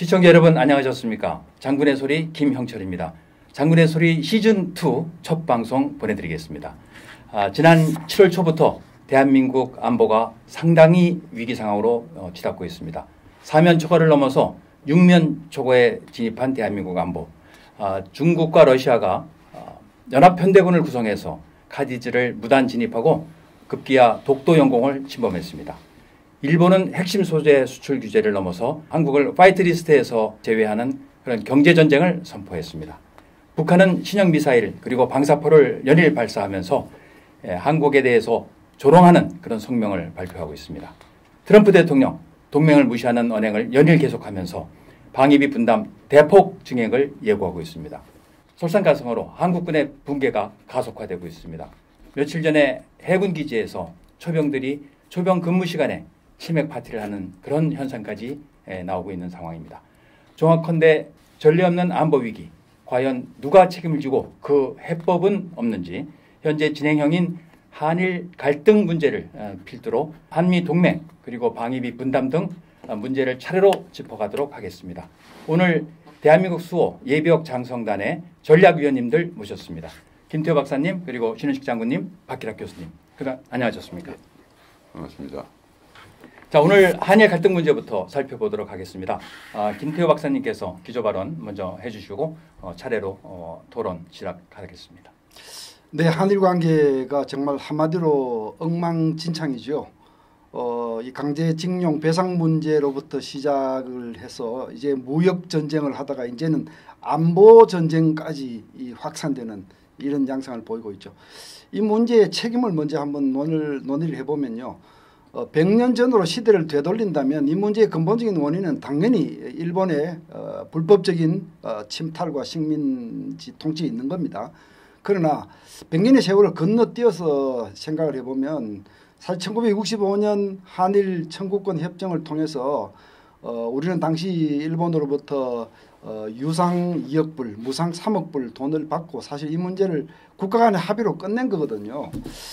시청자 여러분 안녕하셨습니까? 장군의 소리 김형철입니다. 장군의 소리 시즌2 첫 방송 보내드리겠습니다. 지난 7월 초부터 대한민국 안보가 상당히 위기 상황으로 치닫고 있습니다. 사면 초과를 넘어서 육면 초과에 진입한 대한민국 안보. 중국과 러시아가 연합편대군을 구성해서 카디즈를 무단 진입하고 급기야 독도 영공을 침범했습니다. 일본은 핵심 소재 수출 규제를 넘어서 한국을 화이트리스트에서 제외하는 그런 경제전쟁을 선포했습니다. 북한은 신형 미사일 그리고 방사포를 연일 발사하면서 한국에 대해서 조롱하는 그런 성명을 발표하고 있습니다. 트럼프 대통령 동맹을 무시하는 언행을 연일 계속하면서 방위비 분담 대폭 증액을 예고하고 있습니다. 솔선가성으로 한국군의 붕괴가 가속화되고 있습니다. 며칠 전에 해군 기지에서 초병들이 초병 근무 시간에 치맥 파티를 하는 그런 현상까지 나오고 있는 상황입니다. 정확컨대 전례 없는 안보 위기, 과연 누가 책임을 지고 그 해법은 없는지 현재 진행형인 한일 갈등 문제를 필두로 한미 동맹 그리고 방위비 분담 등 문제를 차례로 짚어가도록 하겠습니다. 오늘 대한민국 수호 예비역 장성단의 전략위원님들 모셨습니다. 김태호 박사님 그리고 신은식 장군님, 박기락 교수님. 안녕하셨습니까? 반갑습니다. 자, 오늘 한일 갈등 문제부터 살펴보도록 하겠습니다. 김태호 박사님께서 기조 발언 먼저 해주시고 차례로 토론 시작하겠습니다. 네, 한일 관계가 정말 한마디로 엉망진창이죠. 이 강제징용 배상 문제로부터 시작을 해서 이제 무역 전쟁을 하다가 이제는 안보 전쟁까지 확산되는 이런 양상을 보이고 있죠. 이 문제의 책임을 먼저 한번 논의를 해보면요. 100년 전으로 시대를 되돌린다면 이 문제의 근본적인 원인은 당연히 일본의 불법적인 침탈과 식민지 통치에 있는 겁니다. 그러나 100년의 세월을 건너뛰어서 생각을 해보면 사실 1965년 한일 청구권 협정을 통해서 우리는 당시 일본으로부터 유상 2억 불, 무상 3억 불 돈을 받고 사실 이 문제를 국가 간의 합의로 끝낸 거거든요.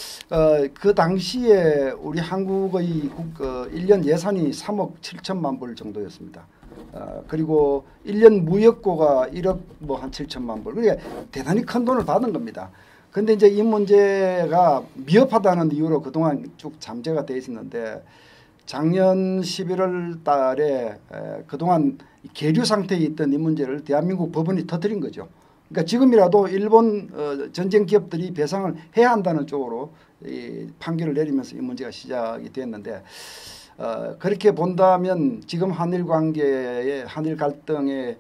그 당시에 우리 한국의 1년 예산이 3억 7천만 불 정도였습니다. 그리고 1년 무역고가 1억 뭐 한 7천만 불. 그러니까 대단히 큰 돈을 받은 겁니다. 근데 이제 이 문제가 미흡하다는 이유로 그동안 쭉 잠재가 돼 있었는데 작년 11월 달에 그동안 계류 상태에 있던 이 문제를 대한민국 법원이 터뜨린 거죠. 그러니까 지금이라도 일본 전쟁 기업들이 배상을 해야 한다는 쪽으로 이 판결을 내리면서 이 문제가 시작이 됐는데 그렇게 본다면 지금 한일 관계의 한일 갈등의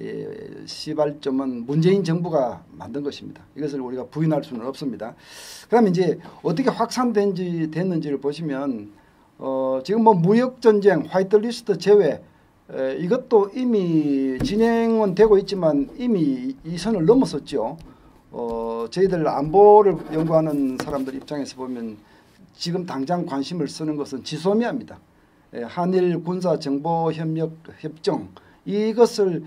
시발점은 문재인 정부가 만든 것입니다. 이것을 우리가 부인할 수는 없습니다. 그럼 이제 어떻게 확산됐는지를 보시면 지금 뭐 무역 전쟁, 화이트리스트 제외 이것도 이미 진행은 되고 있지만 이미 이 선을 넘었었죠. 저희들 안보를 연구하는 사람들 입장에서 보면 지금 당장 관심을 쓰는 것은 지소미아입니다. 한일 군사정보협력 협정 이것을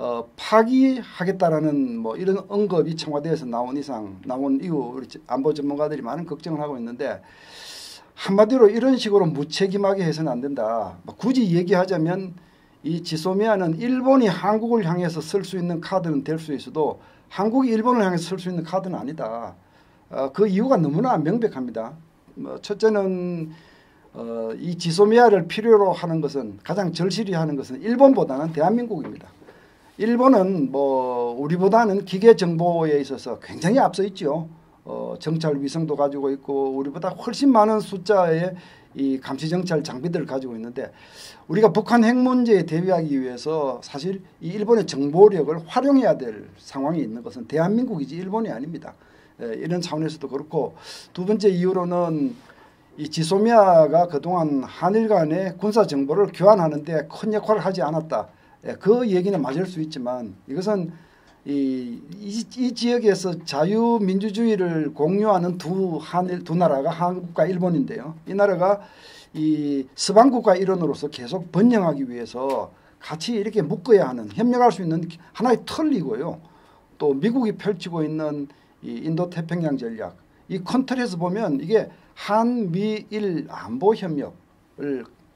파기하겠다라는 뭐 이런 언급이 청와대에서 나온 이후 우리 안보 전문가들이 많은 걱정을 하고 있는데 한마디로 이런 식으로 무책임하게 해서는 안 된다. 굳이 얘기하자면 이 지소미아는 일본이 한국을 향해서 쓸 수 있는 카드는 될 수 있어도 한국이 일본을 향해서 쓸 수 있는 카드는 아니다. 그 이유가 너무나 명백합니다. 첫째는 이 지소미아를 필요로 하는 것은 가장 절실히 하는 것은 일본보다는 대한민국입니다. 일본은 뭐 우리보다는 기계 정보에 있어서 굉장히 앞서 있죠. 정찰 위성도 가지고 있고 우리보다 훨씬 많은 숫자의 이 감시 정찰 장비들을 가지고 있는데 우리가 북한 핵 문제에 대비하기 위해서 사실 이 일본의 정보력을 활용해야 될 상황이 있는 것은 대한민국이지 일본이 아닙니다. 이런 차원에서도 그렇고 두 번째 이유로는 이 지소미아가 그동안 한일 간의 군사 정보를 교환하는 데 큰 역할을 하지 않았다. 그 얘기는 맞을 수 있지만 이것은 이 지역에서 자유민주주의를 공유하는 두 나라가 한국과 일본인데요. 이 나라가 이 서방국가 일원으로서 계속 번영하기 위해서 같이 이렇게 묶어야 하는 협력할 수 있는 하나의 틀이고요. 또 미국이 펼치고 있는 이 인도태평양 전략 이 컨트롤에서 보면 이게 한미일 안보 협력을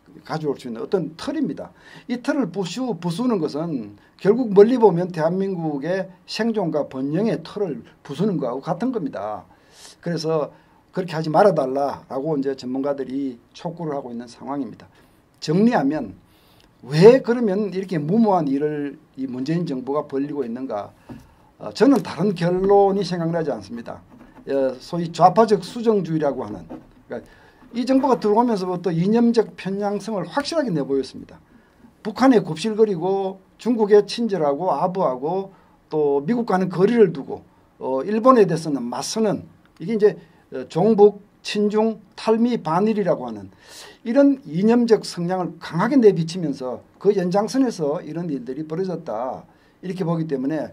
가져올 수 있는 어떤 틀입니다. 이 틀을 부수는 것은 결국 멀리 보면 대한민국의 생존과 번영의 틀을 부수는 거하고 같은 겁니다. 그래서 그렇게 하지 말아달라라고 이제 전문가들이 촉구를 하고 있는 상황입니다. 정리하면 왜 그러면 이렇게 무모한 일을 이 문재인 정부가 벌이고 있는가? 저는 다른 결론이 생각나지 않습니다. 소위 좌파적 수정주의라고 하는, 그러니까 이 정부가 들어오면서부터 이념적 편향성을 확실하게 내보였습니다. 북한에 굽실거리고 중국에 친절하고 아부하고 또 미국과는 거리를 두고 일본에 대해서는 맞서는, 이게 이제 종북, 친중, 탈미, 반일이라고 하는 이런 이념적 성향을 강하게 내비치면서 그 연장선에서 이런 일들이 벌어졌다, 이렇게 보기 때문에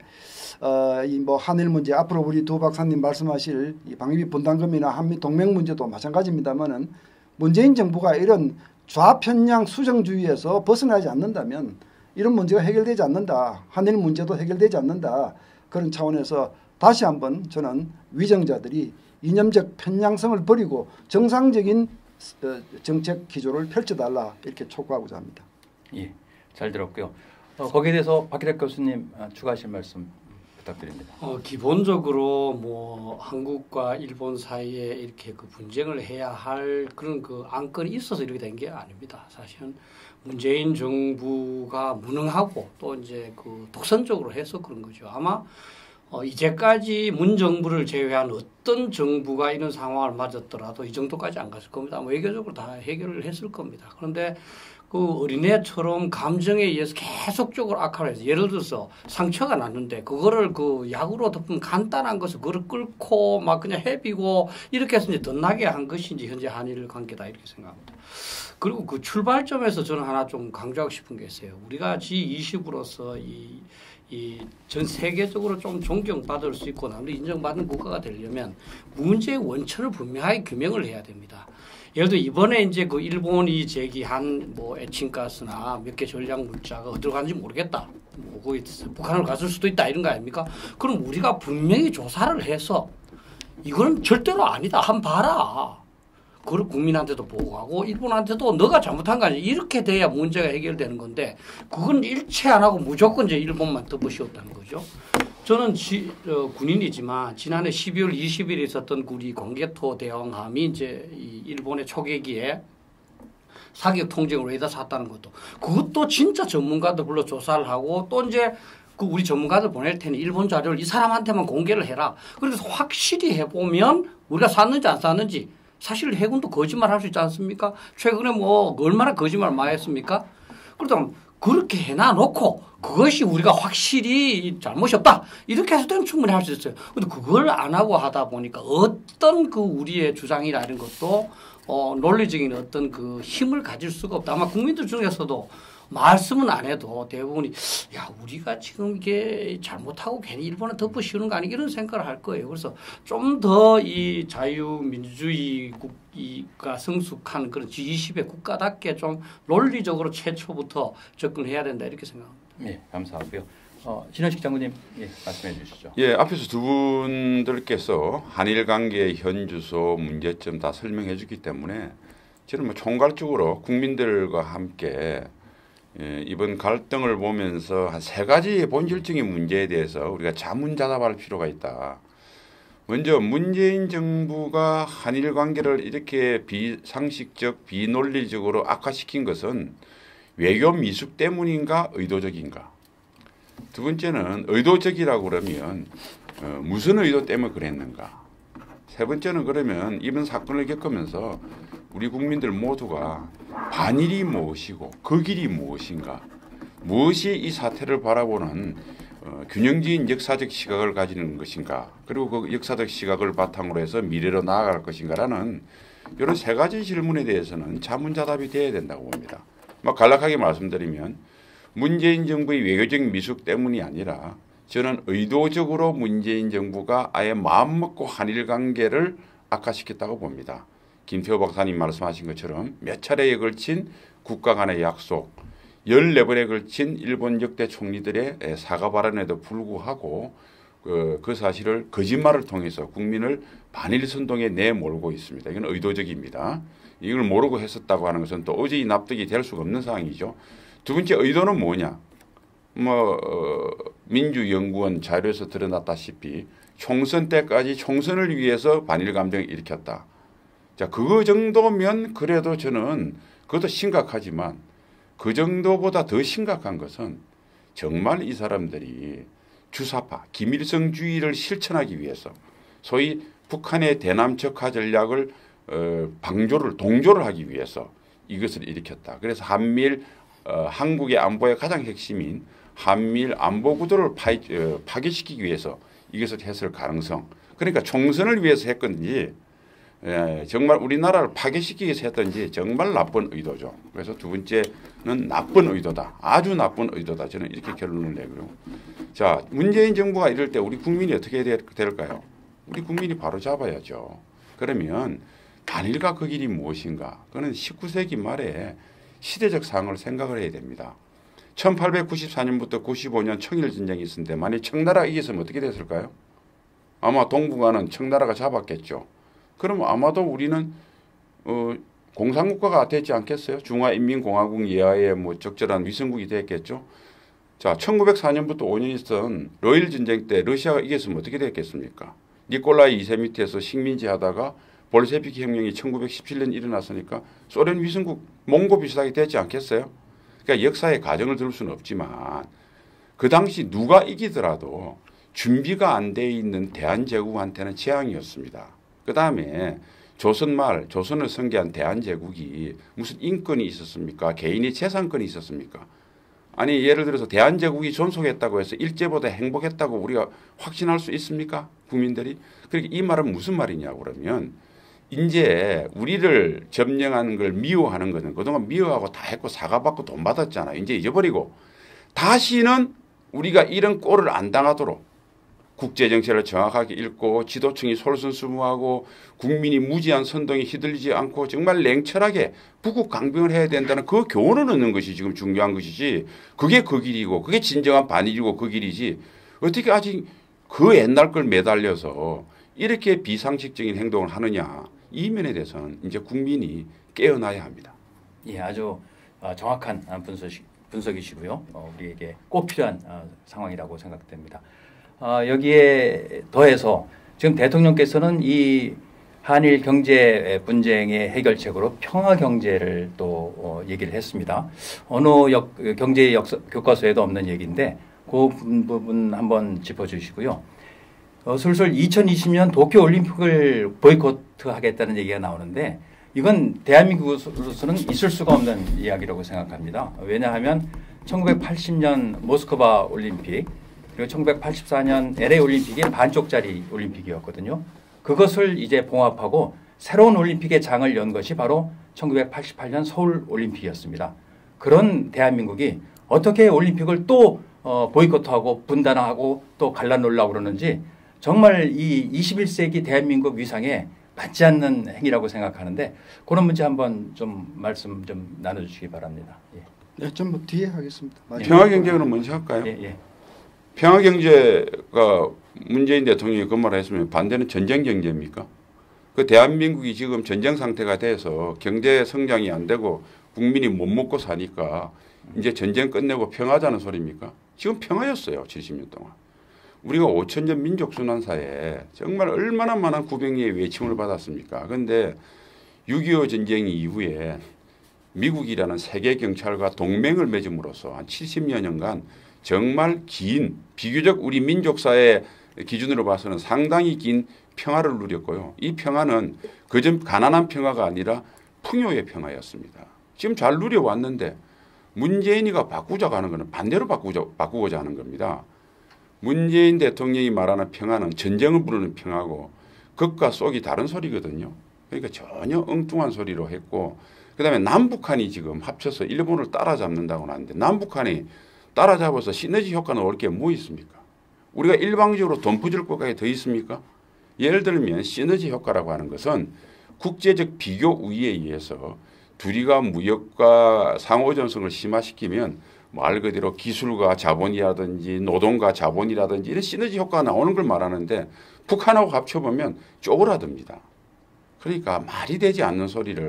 이 뭐 한일 문제, 앞으로 우리 두 박사님 말씀하실 이 방위비 분담금이나 한미 동맹 문제도 마찬가지입니다만은, 문재인 정부가 이런 좌편향 수정주의에서 벗어나지 않는다면 이런 문제가 해결되지 않는다, 한일 문제도 해결되지 않는다, 그런 차원에서 다시 한번 저는 위정자들이 이념적 편향성을 버리고 정상적인 정책 기조를 펼쳐달라, 이렇게 촉구하고자 합니다. 예, 잘 들었고요. 거기에 대해서 박기택 교수님 추가하실 말씀 부탁드립니다. 기본적으로 뭐 한국과 일본 사이에 이렇게 그 분쟁을 해야 할 그런 그 안건이 있어서 이렇게 된 게 아닙니다. 사실은 문재인 정부가 무능하고 또 이제 그 독선적으로 해서 그런 거죠. 아마 이제까지 문 정부를 제외한 어떤 정부가 이런 상황을 맞았더라도 이 정도까지 안 갔을 겁니다. 외교적으로 다 해결을 했을 겁니다. 그런데 그 어린애처럼 감정에 의해서 계속적으로 악화를 해서, 예를 들어서 상처가 났는데 그거를 그 약으로 덮은 간단한 것을 그걸 끓고 막 그냥 해비고 이렇게 해서 이제 더 나게 한 것이 이제 현재 한일 관계다, 이렇게 생각합니다. 그리고 그 출발점에서 저는 하나 좀 강조하고 싶은 게 있어요. 우리가 G20으로서 이 전 세계적으로 좀 존경받을 수 있고 남들이 인정받는 국가가 되려면 문제의 원천을 분명하게 규명을 해야 됩니다. 예를 들어 이번에 이제 그 일본이 제기한 뭐 에칭가스나 몇 개 전략 물자가 어디로 가는지 모르겠다, 뭐 거기 북한으로 갔을 수도 있다, 이런 거 아닙니까? 그럼 우리가 분명히 조사를 해서 이건 절대로 아니다, 한번 봐라, 그걸 국민한테도 보고하고 일본한테도 너가 잘못한 거 아니야, 이렇게 돼야 문제가 해결되는 건데, 그건 일체 안 하고 무조건 이제 일본만 덮으시었다는 거죠. 저는 군인이지만 지난해 12월 20일에 있었던 우리 공개토 대왕함이 이제 이 일본의 초계기에 사격 통제로 레이더 쐈다는 것도, 그것도 진짜 전문가들 불러 조사를 하고 또 이제 그 우리 전문가들 보낼 테니 일본 자료를 이 사람한테만 공개를 해라. 그래서 확실히 해보면 우리가 쐈는지 안 쐈는지, 사실 해군도 거짓말 할 수 있지 않습니까? 최근에 뭐 얼마나 거짓말 많이 했습니까? 그러다 그렇게 해놔놓고 그것이 우리가 확실히 잘못이 없다, 이렇게 해서 는 충분히 할 수 있어요. 근데 그걸 안 하고 하다 보니까 어떤 그 우리의 주장이라는 것도 논리적인 어떤 그 힘을 가질 수가 없다. 아마 국민들 중에서도 말씀은 안 해도 대부분이 야, 우리가 지금 이게 잘못하고 괜히 일본에 덮어 씌우는 거 아니야, 이런 생각을 할 거예요. 그래서 좀 더 이 자유민주주의가 성숙한 그런 G20의 국가답게 좀 논리적으로 최초부터 접근해야 된다, 이렇게 생각합니다. 네, 감사하고요. 신현식 장군님, 예, 말씀해 주시죠. 예, 앞에서 두 분들께서 한일 관계의 현주소, 문제점 다 설명해 주기 때문에 저는 뭐 총괄적으로 국민들과 함께 이번 갈등을 보면서 한 세 가지 본질적인 문제에 대해서 우리가 자문자답할 필요가 있다. 먼저 문재인 정부가 한일 관계를 이렇게 비상식적, 비논리적으로 악화시킨 것은 외교 미숙 때문인가, 의도적인가. 두 번째는 의도적이라고 그러면 무슨 의도 때문에 그랬는가. 세 번째는 그러면 이번 사건을 겪으면서 우리 국민들 모두가 반일이 무엇이고 그 길이 무엇인가, 무엇이 이 사태를 바라보는 균형적인 역사적 시각을 가지는 것인가, 그리고 그 역사적 시각을 바탕으로 해서 미래로 나아갈 것인가라는 이런 세 가지 질문에 대해서는 자문자답이 돼야 된다고 봅니다. 막 간략하게 말씀드리면 문재인 정부의 외교적 미숙 때문이 아니라 저는 의도적으로 문재인 정부가 아예 마음먹고 한일 관계를 악화시켰다고 봅니다. 김태호 박사님 말씀하신 것처럼 몇 차례에 걸친 국가 간의 약속, 14번에 걸친 일본 역대 총리들의 사과 발언에도 불구하고 그 사실을 거짓말을 통해서 국민을 반일 선동에 내몰고 있습니다. 이건 의도적입니다. 이걸 모르고 했었다고 하는 것은 도저히 납득이 될 수가 없는 상황이죠. 두 번째 의도는 뭐냐? 민주연구원 자료에서 드러났다시피 총선 때까지 총선을 위해서 반일 감정을 일으켰다. 자, 그거 정도면 그래도 저는 그것도 심각하지만 그 정도보다 더 심각한 것은 정말 이 사람들이 주사파, 김일성주의를 실천하기 위해서 소위 북한의 대남적화 전략을 동조를 하기 위해서 이것을 일으켰다. 그래서 한국의 안보의 가장 핵심인 한미일 안보 구도를 파괴시키기 위해서 이것을 했을 가능성. 그러니까 총선을 위해서 했건지 정말 우리나라를 파괴시키기 위해서 했던지 정말 나쁜 의도죠. 그래서 두 번째는 나쁜 의도다. 아주 나쁜 의도다. 저는 이렇게 결론을 내고요. 자, 문재인 정부가 이럴 때 우리 국민이 어떻게 될까요? 우리 국민이 바로 잡아야죠. 그러면 단일과 그 길이 무엇인가? 그는 19세기 말에 시대적 상황을 생각을 해야 됩니다. 1894년부터 95년 청일전쟁이 있었는데 만약 청나라가 이겼으면 어떻게 됐을까요? 아마 동북아는 청나라가 잡았겠죠. 그럼 아마도 우리는 공산국가가 됐지 않겠어요? 중화인민공화국 이하의 적절한 위성국이 됐겠죠. 자, 1904년부터 5년 있었던 러일 전쟁 때 러시아가 이겼으면 어떻게 됐겠습니까? 니콜라이 2세 밑에서 식민지 하다가 볼셰비키 혁명이 1917년 일어났으니까 소련 위성국 몽고 비슷하게 됐지 않겠어요? 그러니까 역사의 가정을 들을 수는 없지만 그 당시 누가 이기더라도 준비가 안 돼 있는 대한제국한테는 재앙이었습니다. 그 다음에 조선을 선개한 대한제국이 무슨 인권이 있었습니까? 개인의 재산권이 있었습니까? 아니 예를 들어서 대한제국이 존속했다고 해서 일제보다 행복했다고 우리가 확신할 수 있습니까? 국민들이? 그러니까 이 말은 무슨 말이냐고 그러면 이제 우리를 점령하는 걸 미워하는 것은 그동안 미워하고 다 했고 사과받고 돈 받았잖아요. 이제 잊어버리고 다시는 우리가 이런 꼴을 안 당하도록 국제정세를 정확하게 읽고 지도층이 솔선수범하고 국민이 무지한 선동에 휘둘리지 않고 정말 냉철하게 북극 강병을 해야 된다는 그 교훈을 얻는 것이 지금 중요한 것이지 그게 그 길이고 그게 진정한 반일이고 그 길이지 어떻게 아직 그 옛날 걸 매달려서 이렇게 비상식적인 행동을 하느냐 이 면에 대해서는 이제 국민이 깨어나야 합니다. 예, 아주 정확한 분석이시고요. 우리에게 꼭 필요한 상황이라고 생각됩니다. 여기에 더해서 지금 대통령께서는 이 한일 경제 분쟁의 해결책으로 평화 경제를 또 얘기를 했습니다. 어느 경제 교과서에도 없는 얘기인데 그 부분 한번 짚어주시고요. 슬슬 2020년 도쿄 올림픽을 보이콧하겠다는 얘기가 나오는데 이건 대한민국으로서는 있을 수가 없는 이야기라고 생각합니다. 왜냐하면 1980년 모스크바 올림픽 그리고 1984년 LA 올림픽이 반쪽짜리 올림픽이었거든요. 그것을 이제 봉합하고 새로운 올림픽의 장을 연 것이 바로 1988년 서울 올림픽이었습니다. 그런 대한민국이 어떻게 올림픽을 또 보이콧하고 분단하고 또 갈라놓으려고 그러는지 정말 이 21세기 대한민국 위상에 맞지 않는 행위라고 생각하는데 그런 문제 한번 좀 말씀 좀 나눠주시기 바랍니다. 예. 네, 좀 뒤에 하겠습니다. 평화경제는 먼저 할까요? 예, 예. 평화경제가 문재인 대통령이 그 말을 했으면 반대는 전쟁경제입니까? 그 대한민국이 지금 전쟁 상태가 돼서 경제 성장이 안 되고 국민이 못 먹고 사니까 이제 전쟁 끝내고 평화자는 소리입니까? 지금 평화였어요. 70년 동안. 우리가 5천년 민족순환사에 정말 얼마나 많은 구병리의 외침을 받았습니까? 그런데 6.25 전쟁 이후에 미국이라는 세계 경찰과 동맹을 맺음으로써 한 70여년간 정말 긴 비교적 우리 민족사의 기준으로 봐서는 상당히 긴 평화를 누렸고요. 이 평화는 그저 가난한 평화가 아니라 풍요의 평화였습니다. 지금 잘 누려왔는데 문재인이가 바꾸자고 하는 것은 반대로 바꾸고자 하는 겁니다. 문재인 대통령이 말하는 평화는 전쟁을 부르는 평화고 극과 속이 다른 소리거든요. 그러니까 전혀 엉뚱한 소리로 했고 그다음에 남북한이 지금 합쳐서 일본을 따라잡는다고 하는데 남북한이 따라잡아서 시너지 효과는 올 게 뭐 있습니까? 우리가 일방적으로 돈 퍼줄 것까지 더 있습니까? 예를 들면 시너지 효과라고 하는 것은 국제적 비교 우위에 의해서 둘이가 무역과 상호전성을 심화시키면 말 그대로 기술과 자본이라든지 노동과 자본이라든지 이런 시너지 효과가 나오는 걸 말하는데 북한하고 합쳐보면 쪼그라듭니다. 그러니까 말이 되지 않는 소리를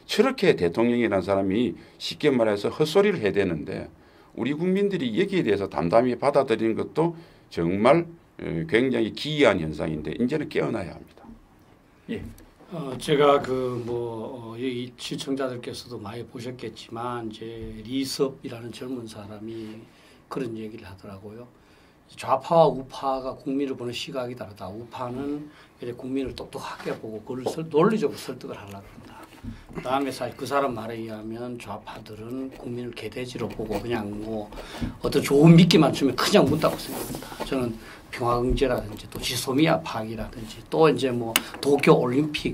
저렇게 대통령이라는 사람이 쉽게 말해서 헛소리를 해야 되는데 우리 국민들이 여기에 대해서 담담히 받아들이는 것도 정말 굉장히 기이한 현상인데 이제는 깨어나야 합니다. 예. 제가 여기 시청자들께서도 많이 보셨겠지만 이제 리섭이라는 젊은 사람이 그런 얘기를 하더라고요. 좌파와 우파가 국민을 보는 시각이 다르다. 우파는 이제 국민을 똑똑하게 보고 그걸 논리적으로 설득을 하려고 한다. 그다음에 사실 그 사람 말에 의하면 좌파들은 국민을 개돼지로 보고 그냥 뭐 어떤 좋은 미끼만 주면 그냥 문다고 생각합니다. 저는 평화경제라든지 또 지소미아 파악이라든지 또 이제 뭐 도쿄 올림픽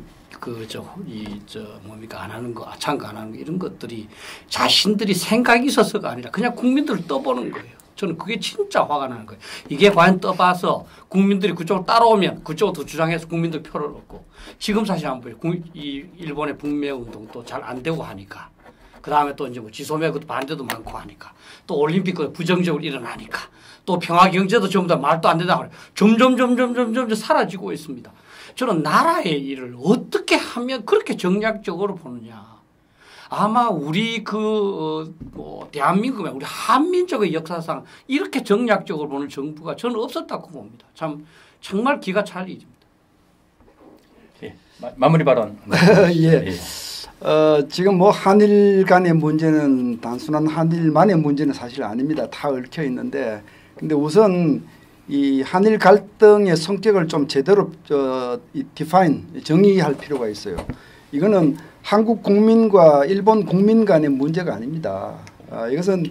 안 하는 거, 참가 안 하는 거 이런 것들이 자신들이 생각이 있어서가 아니라 그냥 국민들을 떠보는 거예요. 저는 그게 진짜 화가 나는 거예요. 이게 과연 떠봐서 국민들이 그쪽으로 따라오면 그쪽으로 주장해서 국민들 표를 얻고 지금 사실 안 보여요. 이 일본의 북매 운동도 잘 안 되고 하니까 그 다음에 또 이제 뭐 지소미아 것도 반대도 많고 하니까 또 올림픽 부정적으로 일어나니까 또 평화 경제도 전부 다 말도 안 된다고 점점 사라지고 있습니다. 저는 나라의 일을 어떻게 하면 그렇게 정략적으로 보느냐. 아마 우리 대한민국의 우리 한민족의 역사상 이렇게 정략적으로 보는 정부가 저는 없었다고 봅니다. 정말 기가 찰 일입니다. 예. 마무리 발언. 예. 지금 뭐 한일 간의 문제는 단순한 한일만의 문제는 사실 아닙니다. 다 얽혀 있는데, 근데 우선 이 한일 갈등의 성격을 좀 제대로 정의할 필요가 있어요. 이거는 한국 국민과 일본 국민 간의 문제가 아닙니다. 이것은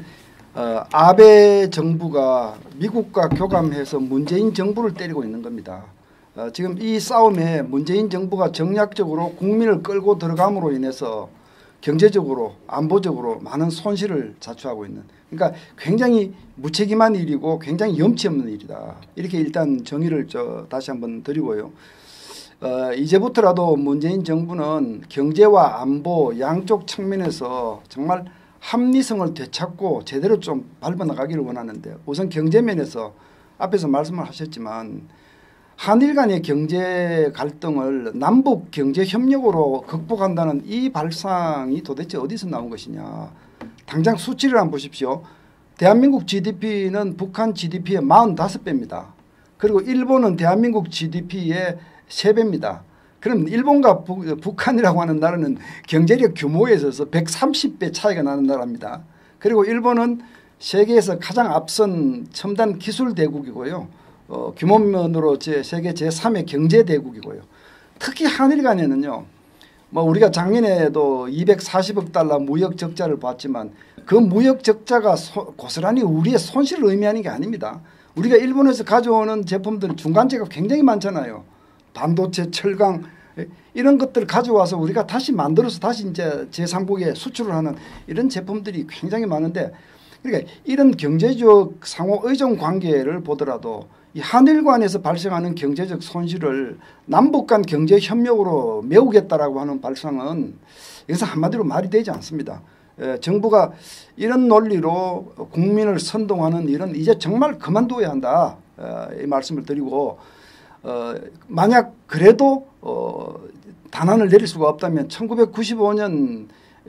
아베 정부가 미국과 교감해서 문재인 정부를 때리고 있는 겁니다. 지금 이 싸움에 문재인 정부가 정략적으로 국민을 끌고 들어감으로 인해서 경제적으로 안보적으로 많은 손실을 자초하고 있는, 그러니까 굉장히 무책임한 일이고 굉장히 염치 없는 일이다. 이렇게 일단 정의를 다시 한번 드리고요. 이제부터라도 문재인 정부는 경제와 안보 양쪽 측면에서 정말 합리성을 되찾고 제대로 좀 밟아나가기를 원하는데, 우선 경제면에서 앞에서 말씀을 하셨지만 한일 간의 경제 갈등을 남북 경제 협력으로 극복한다는 이 발상이 도대체 어디서 나온 것이냐. 당장 수치를 한번 보십시오. 대한민국 GDP는 북한 GDP의 45배입니다. 그리고 일본은 대한민국 GDP의 3배입니다. 그럼 일본과 북한이라고 하는 나라는 경제력 규모에 있어서 130배 차이가 나는 나라입니다. 그리고 일본은 세계에서 가장 앞선 첨단 기술 대국이고요. 규모면으로 세계 제3의 경제 대국이고요. 특히 한일 간에는요. 뭐 우리가 작년에도 240억 달러 무역 적자를 봤지만 그 무역 적자가 고스란히 우리의 손실을 의미하는 게 아닙니다. 우리가 일본에서 가져오는 제품들은 중간재가 굉장히 많잖아요. 반도체, 철강 이런 것들을 가져와서 우리가 다시 만들어서 다시 이제 제3국에 수출을 하는 이런 제품들이 굉장히 많은데, 그러니까 이런 경제적 상호 의존 관계를 보더라도 이 한일 간에서 발생하는 경제적 손실을 남북 간 경제 협력으로 메우겠다라고 하는 발상은 여기서 한마디로 말이 되지 않습니다. 정부가 이런 논리로 국민을 선동하는 일은 이제 정말 그만둬야 한다. 이 말씀을 드리고, 만약 그래도 단안을 내릴 수가 없다면 1995년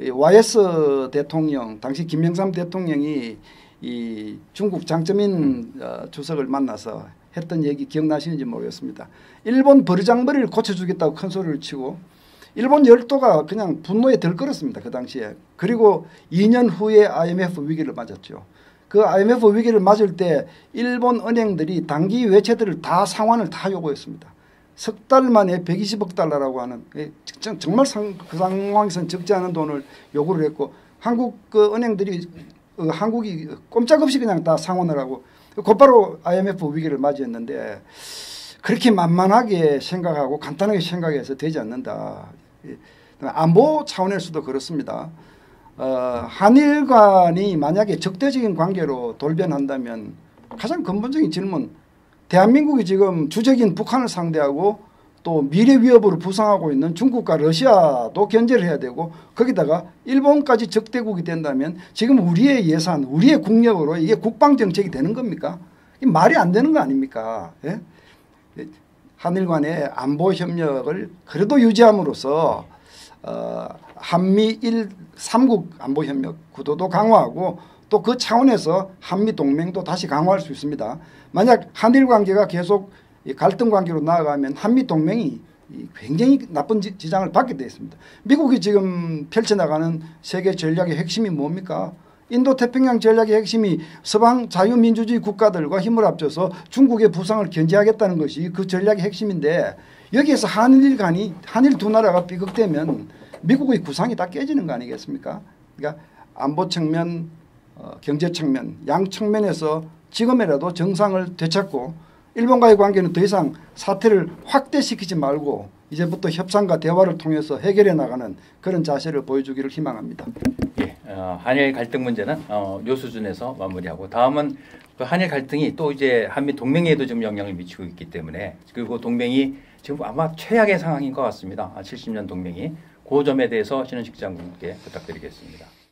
YS 대통령, 당시 김영삼 대통령이 이 중국 장쩌민 주석을 만나서 했던 얘기 기억나시는지 모르겠습니다. 일본 버르장머리를 고쳐주겠다고 큰 소리를 치고 일본 열도가 그냥 분노에 들끓었습니다. 그 당시에. 그리고 2년 후에 IMF 위기를 맞았죠. 그 IMF 위기를 맞을 때 일본 은행들이 단기 외채들을 다 상환을 다 요구했습니다. 석 달 만에 120억 달러라고 하는, 정말 그 상황에서는 적지 않은 돈을 요구를 했고, 한국 은행들이 한국이 꼼짝없이 그냥 다 상환을 하고 곧바로 IMF 위기를 맞이했는데, 그렇게 만만하게 생각하고 간단하게 생각해서 되지 않는다. 안보 차원에서도 그렇습니다. 한일 간이 만약에 적대적인 관계로 돌변한다면 가장 근본적인 질문, 대한민국이 지금 주적인 북한을 상대하고 또 미래 위협으로 부상하고 있는 중국과 러시아도 견제를 해야 되고, 거기다가 일본까지 적대국이 된다면 지금 우리의 예산, 우리의 국력으로 이게 국방정책이 되는 겁니까? 이게 말이 안 되는 거 아닙니까? 예? 한일 간의 안보 협력을 그래도 유지함으로써 한미 3국 안보협력 구도도 강화하고 또 그 차원에서 한미 동맹도 다시 강화할 수 있습니다. 만약 한일 관계가 계속 갈등 관계로 나아가면 한미 동맹이 굉장히 나쁜 지장을 받게 되어 있습니다. 미국이 지금 펼쳐나가는 세계 전략의 핵심이 뭡니까? 인도태평양 전략의 핵심이 서방 자유민주주의 국가들과 힘을 합쳐서 중국의 부상을 견제하겠다는 것이 그 전략의 핵심인데 여기에서 한일 두 나라가 삐걱대면 미국의 구상이 다 깨지는 거 아니겠습니까? 그러니까 안보 측면, 경제 측면, 양 측면에서 지금이라도 정상을 되찾고 일본과의 관계는 더 이상 사태를 확대시키지 말고 이제부터 협상과 대화를 통해서 해결해 나가는 그런 자세를 보여주기를 희망합니다. 예, 한일 갈등 문제는 요 수준에서 마무리하고 다음은 그 한일 갈등이 또 이제 한미 동맹에도 좀 영향을 미치고 있기 때문에 그리고 동맹이 지금 아마 최악의 상황인 것 같습니다. 70년 동맹이 그 점에 대해서 신원식 장군께 부탁드리겠습니다.